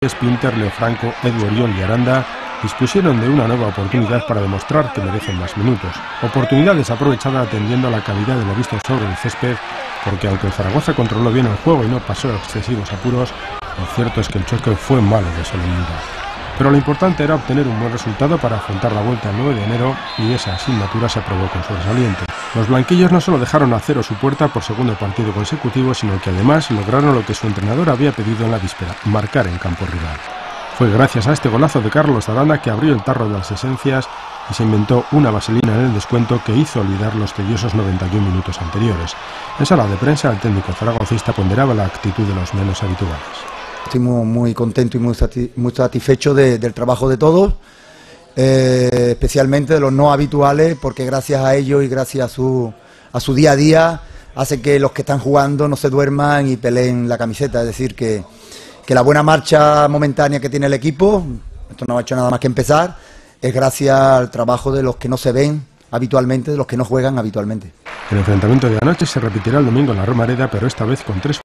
Pinter, Leo Franco, Edu Oriol y Aranda dispusieron de una nueva oportunidad para demostrar que merecen más minutos. Oportunidad desaprovechada atendiendo a la calidad de lo visto sobre el césped, porque aunque el Zaragoza controló bien el juego y no pasó excesivos apuros, lo cierto es que el choque fue malo de solemnidad. Pero lo importante era obtener un buen resultado para afrontar la vuelta el 9 de enero y esa asignatura se aprobó con sobresaliente. Los blanquillos no solo dejaron a cero su puerta por segundo partido consecutivo, sino que además lograron lo que su entrenador había pedido en la víspera, marcar en campo rival. Fue gracias a este golazo de Carlos Aranda que abrió el tarro de las esencias y se inventó una vaselina en el descuento que hizo olvidar los tediosos 91 minutos anteriores. En sala de prensa, el técnico zaragocista ponderaba la actitud de los menos habituales. Estoy muy contento y muy satisfecho del trabajo de todos, especialmente de los no habituales, porque gracias a ellos y gracias a su día a día hace que los que están jugando no se duerman y peleen la camiseta. Es decir, que la buena marcha momentánea que tiene el equipo, esto no ha hecho nada más que empezar, es gracias al trabajo de los que no se ven habitualmente, de los que no juegan habitualmente. El enfrentamiento de anoche se repetirá el domingo en la Romareda, pero esta vez con 3